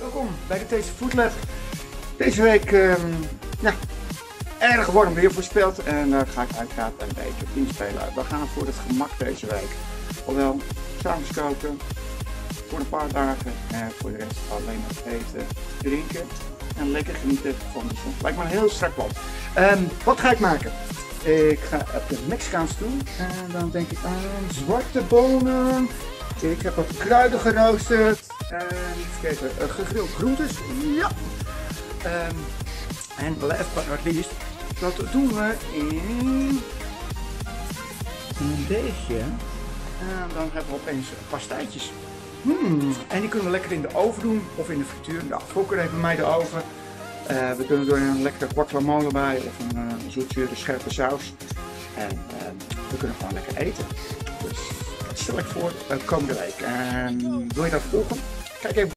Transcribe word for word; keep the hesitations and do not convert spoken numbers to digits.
Welkom bij de Tasty Food Lab. Deze week um, ja, erg warm weer voorspeld en daar uh, ga ik uiteraard een beetje op inspelen. We gaan voor het gemak deze week. Ofwel, s'avonds koken, voor een paar dagen en voor de rest alleen maar eten, drinken en lekker genieten van de zon. Lijkt me een heel strak plan. Um, wat ga ik maken? Ik ga op de Mexicaans doen en dan denk ik aan zwarte bonen. Ik heb wat kruiden geroosterd en niet vergeten uh, gegrild groentes. Ja. Um, en last but not least, dat doen we in deze. En dan hebben we opeens pastijtjes. Hmm. En die kunnen we lekker in de oven doen of in de frituur. Nou, voorkeur heeft bij mij de oven. Uh, we kunnen er een lekkere guacamole bij of een uh, zoetzure scherpe saus. En uh, we kunnen gewoon lekker eten. Dus dat stel ik voor de komende week. En wil je dat volgen? Kijk even.